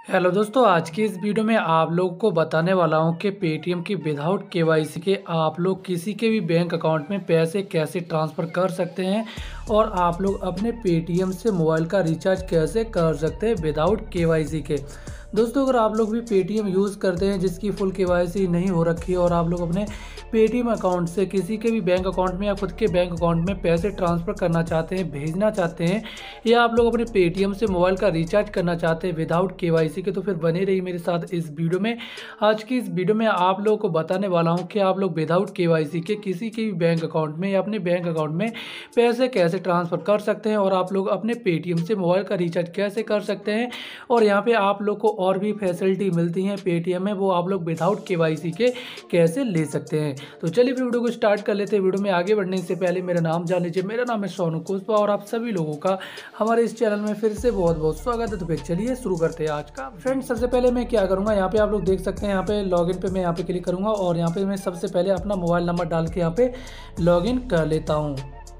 Hello दोस्तों, आज की इस वीडियो में आप लोग को बताने वाला हूं कि पेटीएम की विदाउट केवाईसी के आप लोग किसी के भी बैंक अकाउंट में पैसे कैसे ट्रांसफ़र कर सकते हैं और आप लोग अपने पेटीएम से मोबाइल का रिचार्ज कैसे कर सकते हैं विदाउट केवाईसी के। दोस्तों, अगर आप लोग भी पेटीएम यूज़ करते हैं जिसकी फुल केवाईसी नहीं हो रखी है और आप लोग अपने पेटीएम अकाउंट से किसी के भी बैंक अकाउंट में या खुद के बैंक अकाउंट में पैसे ट्रांसफ़र करना चाहते हैं, भेजना चाहते हैं, या आप लोग अपने पेटीएम से मोबाइल का रिचार्ज करना चाहते हैं विदाउट केवाईसी के, तो फिर बने रहिए मेरे साथ इस वीडियो में। आज की इस वीडियो में आप लोगों को बताने वाला हूं कि आप लोग विदाउट केवाईसी के किसी के भी बैंक अकाउंट में या अपने बैंक अकाउंट में पैसे कैसे ट्रांसफ़र कर सकते हैं और आप लोग अपने पेटीएम से मोबाइल का रिचार्ज कैसे कर सकते हैं। और यहाँ पे आप लोग को और भी फैसिलिटी मिलती हैं पेटीएम में, वो आप लोग विदाउट केवाईसी के कैसे ले सकते हैं। तो चलिए वीडियो को स्टार्ट कर लेते हैं। वीडियो में आगे बढ़ने से पहले मेरा नाम जान लीजिए। मेरा नाम है सोनू कुशवाहा और आप सभी लोगों का हमारे इस चैनल में फिर से बहुत बहुत स्वागत है। तो फिर चलिए शुरू करते हैं आज का। फ्रेंड्स, सबसे पहले मैं क्या करूंगा, यहाँ पे आप लोग देख सकते हैं, यहाँ पे लॉगिन पे मैं यहाँ पे क्लिक करूंगा और यहाँ पे मैं सबसे पहले अपना मोबाइल नंबर डाल के यहाँ पे लॉगिन कर लेता हूँ।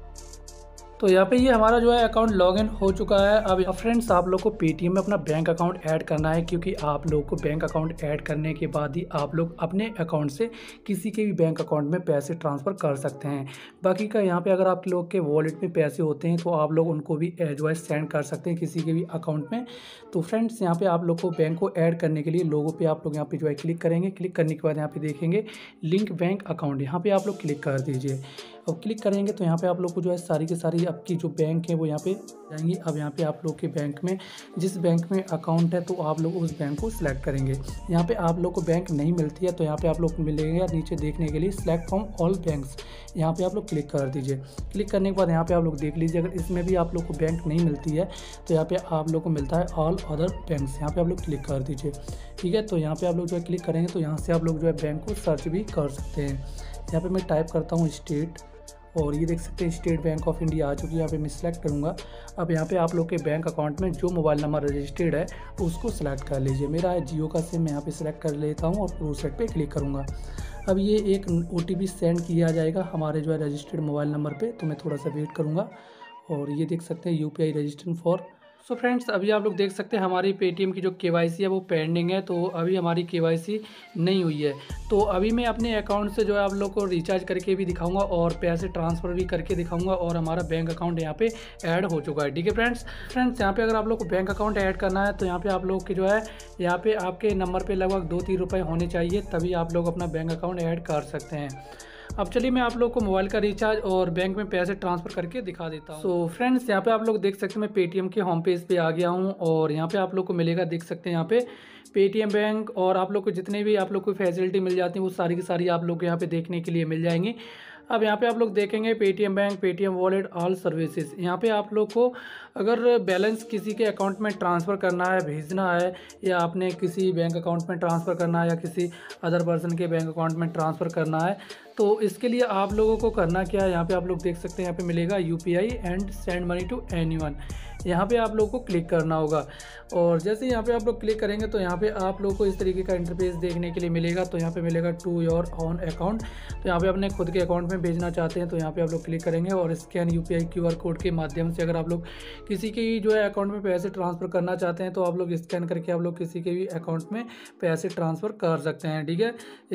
तो यहाँ पे ये हमारा जो है अकाउंट लॉगिन हो चुका है। अब फ्रेंड्स, आप लोग को पेटीएम में अपना बैंक अकाउंट ऐड करना है, क्योंकि आप लोग को बैंक अकाउंट ऐड करने के बाद ही आप लोग अपने अकाउंट से किसी के भी बैंक अकाउंट में पैसे ट्रांसफ़र कर सकते हैं। बाकी का यहाँ पे अगर आप लोग के वॉलेट में पैसे होते हैं तो आप लोग उनको भी जो है सेंड कर सकते हैं किसी के भी अकाउंट में। तो फ्रेंड्स, यहाँ पे आप लोग को बैंक को ऐड करने के लिए लोगो पे आप लोग यहाँ पे जो है क्लिक करेंगे। क्लिक करने के बाद यहाँ पे देखेंगे लिंक बैंक अकाउंट, यहाँ पे आप लोग क्लिक कर दीजिए। अब क्लिक करेंगे तो यहाँ पे आप लोग को जो है सारी की सारी आपकी जो बैंक है वो यहाँ पे जाएंगी। अब यहाँ पे आप लोग के बैंक में जिस बैंक में अकाउंट है तो आप लोग उस बैंक को सिलेक्ट करेंगे। यहाँ पे आप लोग को बैंक नहीं मिलती है तो यहाँ पे आप लोग को मिलेगा नीचे देखने के लिए सिलेक्ट फ्रॉम ऑल बैंक्स, यहाँ पे आप लोग क्लिक कर दीजिए। क्लिक करने के बाद यहाँ पे आप लोग देख लीजिए, अगर इसमें भी आप लोग को बैंक नहीं मिलती है तो यहाँ पे आप लोग को मिलता है ऑल अदर बैंक्स, यहाँ पे आप लोग क्लिक कर दीजिए। ठीक है, तो यहाँ पे आप लोग जो है क्लिक करेंगे तो यहाँ से आप लोग जो है बैंक को सर्च भी कर सकते हैं। यहाँ पे मैं टाइप करता हूँ स्टेट, और ये देख सकते हैं स्टेट बैंक ऑफ इंडिया आ चुकी है। यहाँ पे मैं सिलेक्ट करूँगा। अब यहाँ पे आप लोग के बैंक अकाउंट में जो मोबाइल नंबर रजिस्टर्ड है उसको सिलेक्ट कर लीजिए। मेरा है जियो का सिम, मैं यहाँ पे सिलेक्ट कर लेता हूँ और प्रोसेस पे क्लिक करूँगा। अब ये एक OTP सेंड किया जाएगा हमारे जो है रजिस्टर्ड मोबाइल नंबर पे, तो मैं थोड़ा सा वेट करूँगा। और ये देख सकते हैं UPI registration for. So friends, अभी आप लोग देख सकते हैं हमारी पेटीएम की जो केवाईसी है वो पेंडिंग है, तो अभी हमारी केवाईसी नहीं हुई है। तो अभी मैं अपने अकाउंट से जो है आप लोग को रिचार्ज करके भी दिखाऊंगा और पैसे ट्रांसफ़र भी करके दिखाऊंगा, और हमारा बैंक अकाउंट यहाँ पे ऐड हो चुका है। ठीक है फ्रेंड्स, यहाँ पे अगर आप लोग को बैंक अकाउंट ऐड करना है तो यहाँ पे आप लोग के जो है यहाँ पे आपके नंबर पे लगभग 2-3 रुपये होने चाहिए, तभी आप लोग अपना बैंक अकाउंट ऐड कर सकते हैं। अब चलिए मैं आप लोग को मोबाइल का रिचार्ज और बैंक में पैसे ट्रांसफ़र करके दिखा देता हूँ। सो फ्रेंड्स, यहाँ पे आप लोग देख सकते हैं मैं पेटीएम के होम पेज पे आ गया हूँ और यहाँ पे आप लोग को मिलेगा, देख सकते हैं यहाँ पे पेटीएम बैंक, और आप लोग को जितने भी आप लोग को फैसिलिटी मिल जाती है वो सारी की सारी आप लोग को यहाँ पे देखने के लिए मिल जाएंगी। अब यहाँ पे आप लोग देखेंगे Paytm bank, Paytm wallet, all services. यहाँ पे आप लोग को अगर बैलेंस किसी के अकाउंट में ट्रांसफ़र करना है, भेजना है, या आपने किसी बैंक अकाउंट में ट्रांसफ़र करना है या किसी अदर पर्सन के बैंक अकाउंट में ट्रांसफ़र करना है, तो इसके लिए आप लोगों को करना क्या है, यहाँ पे आप लोग देख सकते हैं यहाँ पे मिलेगा UPI and send money to anyone. यहाँ पे आप लोग को क्लिक करना होगा और जैसे यहाँ पे आप लोग क्लिक करेंगे तो यहाँ पे आप लोग को इस तरीके का इंटरफेस देखने के लिए मिलेगा। तो यहाँ पे मिलेगा टू योर ऑन अकाउंट, तो यहाँ पे अपने खुद के अकाउंट में भेजना चाहते हैं तो यहाँ पे आप लोग क्लिक करेंगे और स्कैन UPI QR कोड के माध्यम से अगर आप लोग किसी के जो है अकाउंट में पैसे ट्रांसफ़र करना चाहते हैं तो आप लोग स्कैन करके आप लोग किसी के भी अकाउंट में पैसे ट्रांसफ़र कर सकते हैं। ठीक है,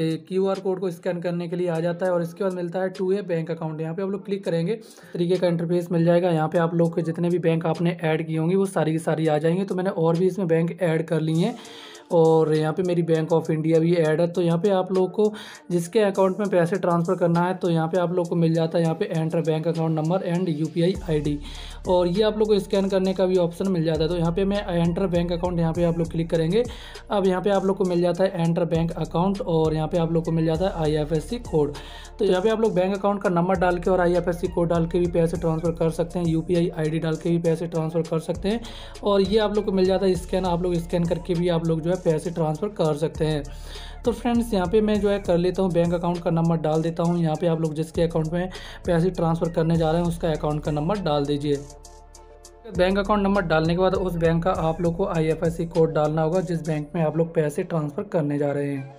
QR कोड को स्कैन करने के लिए आ जाता है और इसके बाद मिलता है टू ए बैंक अकाउंट। यहाँ पे आप लोग क्लिक करेंगे, तरीके का इंटरफेस मिल जाएगा। यहाँ पे आप लोग के जितने भी बैंक आपने ऐड की होंगी वो सारी की सारी आ जाएंगी। तो मैंने और भी इसमें बैंक ऐड कर ली हैं और यहाँ पे मेरी बैंक ऑफ इंडिया भी ऐड है। तो यहाँ पे आप लोग को जिसके अकाउंट में पैसे ट्रांसफ़र करना है तो यहाँ पे आप लोग को मिल जाता है यहाँ पे enter bank account number and UPI ID, और ये आप लोग को स्कैन करने का भी ऑप्शन मिल जाता है। तो यहाँ पे मैं एंटर बैंक अकाउंट, यहाँ पे आप लोग क्लिक करेंगे। अब यहाँ पे आप लोग को मिल जाता है एंटर बैंक अकाउंट और यहाँ पे आप लोग को मिल जाता है IFSC कोड। तो यहाँ पे आप लोग बैंक अकाउंट का नंबर डाल के और IFSC कोड डाल के भी पैसे ट्रांसफ़र कर सकते हैं, UPI ID डाल के भी पैसे ट्रांसफ़र कर सकते हैं, और ये आप लोग को मिल जाता है स्कैन। आप लोग स्कैन करके भी आप लोग जो है पैसे ट्रांसफ़र कर सकते हैं। तो फ्रेंड्स, यहाँ पे मैं जो है कर लेता हूँ, बैंक अकाउंट का नंबर डाल देता हूँ। यहाँ पे आप लोग जिसके अकाउंट में पैसे ट्रांसफ़र करने जा रहे हैं उसका अकाउंट का नंबर डाल दीजिए। बैंक अकाउंट नंबर डालने के बाद उस बैंक का आप लोग को IFSC कोड डालना होगा जिस बैंक में आप लोग पैसे ट्रांसफ़र करने जा रहे हैं।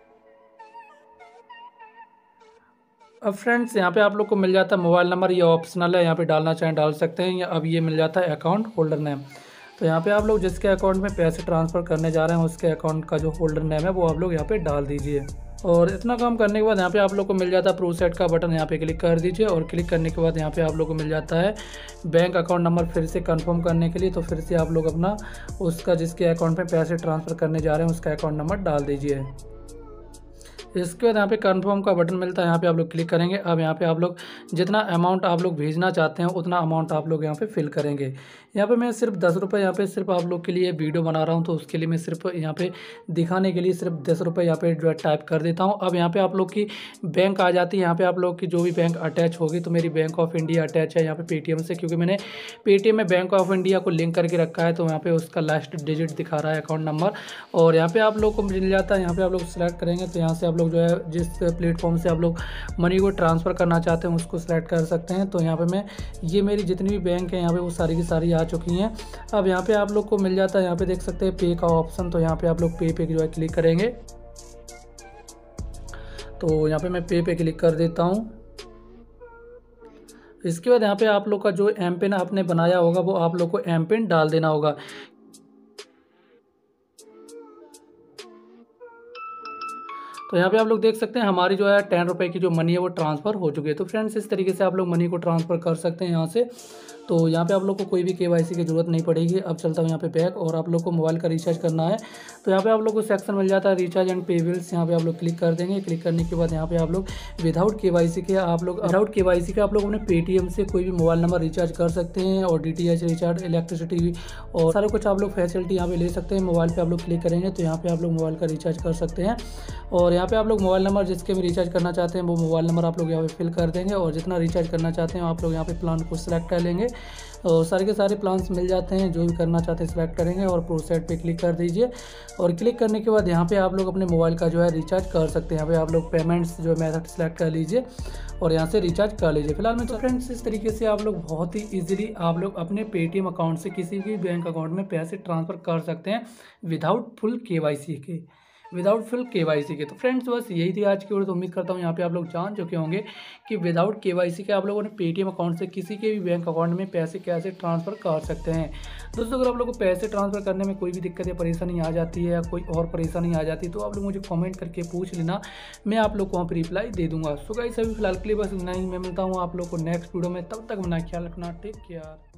अब फ्रेंड्स, यहाँ पे आप लोग को मिल जाता है मोबाइल नंबर, ये ऑप्शनल है, यहाँ पे डालना चाहें डाल सकते हैं, या अब ये मिल जाता है अकाउंट होल्डर नेम। तो यहाँ पे आप लोग जिसके अकाउंट में पैसे ट्रांसफ़र करने जा रहे हैं उसके अकाउंट का जो होल्डर नेम है वो आप लोग यहाँ पे डाल दीजिए। और इतना काम करने के बाद यहाँ पे आप लोग को मिल जाता है प्रोसेट का बटन, यहाँ पे क्लिक कर दीजिए। और क्लिक करने के बाद यहाँ पे आप लोग को मिल जाता है बैंक अकाउंट नंबर फिर से कंफर्म करने के लिए। तो फिर से आप लोग अपना उसका जिसके अकाउंट में पैसे ट्रांसफ़र करने जा रहे हैं उसका अकाउंट नंबर डाल दीजिए। इसके बाद यहाँ पे कंफर्म का बटन मिलता है, यहाँ पे आप लोग क्लिक करेंगे। अब यहाँ पे आप लोग जितना अमाउंट आप लोग भेजना चाहते हैं उतना अमाउंट आप लोग यहाँ पे फिल करेंगे। यहाँ पे मैं सिर्फ 10 रुपये यहाँ पे सिर्फ आप लोग के लिए वीडियो बना रहा हूँ, तो उसके लिए मैं सिर्फ यहाँ पे दिखाने के लिए सिर्फ 10 रुपये यहाँ पे जो है टाइप कर देता हूँ। अब यहाँ पे आप लोग की बैंक आ जाती है। यहाँ पे आप लोग की जो भी बैंक अटैच होगी, तो मेरी बैंक ऑफ इंडिया अटैच है यहाँ पे पेटीएम से, क्योंकि मैंने पेटीएम में बैंक ऑफ इंडिया को लिंक करके रखा है। तो यहाँ पे उसका लास्ट डिजिट दिखा रहा है अकाउंट नंबर। और यहाँ पे आप लोग को मिल जाता है, यहाँ पे आप लोग सेलेक्ट करेंगे तो यहाँ से आप लोग जो है जिस प्लेटफॉर्म से आप लोग मनी को ट्रांसफ़र करना चाहते हैं उसको सिलेक्ट कर सकते हैं। तो यहाँ पे मैं ये मेरी जितनी भी बैंक है यहाँ पे वो सारी की सारी आ चुकी हैं। अब यहाँ पे आप लोग को मिल जाता है, यहाँ पे देख सकते हैं पे का ऑप्शन। तो यहाँ पे आप लोग पे जो है क्लिक करेंगे। तो यहाँ पे मैं पे क्लिक कर देता हूँ। इसके बाद यहाँ पे आप लोग का जो एम पिन आपने बनाया होगा वो आप लोग को एम पिन डाल देना होगा। तो यहाँ पे आप लोग देख सकते हैं हमारी जो है 10 रुपये की जो मनी है वो ट्रांसफ़र हो चुकी है। तो फ्रेंड्स इस तरीके से आप लोग मनी को ट्रांसफ़र कर सकते हैं यहाँ से। तो यहाँ पे आप लोग को कोई भी केवाईसी की ज़रूरत नहीं पड़ेगी। अब चलता हूँ यहाँ पे बैक, और आप लोग को मोबाइल का रिचार्ज करना है। तो यहाँ पे आप लोग को सेक्शन मिल जाता है रिचार्ज एंड पे बिल्स, यहाँ पे आप लोग क्लिक कर देंगे। क्लिक करने के बाद यहाँ पे आप लोग विदाउट केवाईसी के आप लोग अपने पेटीएम से कोई भी मोबाइल नंबर रिचार्ज कर सकते हैं, और DTH रिचार्ज, इलेक्ट्रिसिटी और सारा कुछ आप लोग फैसिलिटी यहाँ पे ले सकते हैं। मोबाइल पे आप लोग क्लिक करेंगे तो यहाँ पे आप लोग मोबाइल का रिचार्ज कर सकते हैं। और यहाँ पे आप लोग मोबाइल नंबर जिसके भी रिचार्ज करना चाहते हैं वो मोबाइल नंबर आप लोग यहाँ पे फिल कर देंगे, और जितना रिचार्ज करना चाहते हैं आप लोग यहाँ पे प्लान को सिलेक्ट कर लेंगे। और सारे के सारे प्लान्स मिल जाते हैं, जो भी करना चाहते हैं सिलेक्ट करेंगे और प्रोसेट पे क्लिक कर दीजिए। और क्लिक करने के बाद यहाँ पे आप लोग अपने मोबाइल का जो है रिचार्ज कर सकते हैं। यहाँ पे आप लोग पेमेंट्स जो मेथड सेलेक्ट कर लीजिए और यहाँ से रिचार्ज कर लीजिए। फिलहाल में तो फ्रेंड्स इस तरीके से आप लोग बहुत ही ईजिली आप लोग अपने पेटीएम अकाउंट से किसी भी बैंक अकाउंट में पैसे ट्रांसफ़र कर सकते हैं विदाउट फुल केवाईसी के। तो फ्रेंड्स बस यही थी आज की वीडियो। तो उम्मीद करता हूँ यहाँ पे आप लोग जान चुके होंगे कि विदाउट केवाईसी के आप लोगों ने पेटीएम अकाउंट से किसी के भी बैंक अकाउंट में पैसे कैसे ट्रांसफ़र कर सकते हैं। दोस्तों अगर आप लोग को पैसे ट्रांसफ़र करने में कोई भी दिक्कत या परेशानी आ जाती है या कोई और परेशानी आ जाती है तो आप लोग मुझे कॉमेंट करके पूछ लेना, मैं आप लोग को वहाँ पर रिप्लाई दे दूँगा। सो गाइस अभी फिलहाल के लिए बस इतना ही। मैं मिलता हूँ आप लोग को नेक्स्ट वीडियो में, तब तक अपना ख्याल रखना। Take care.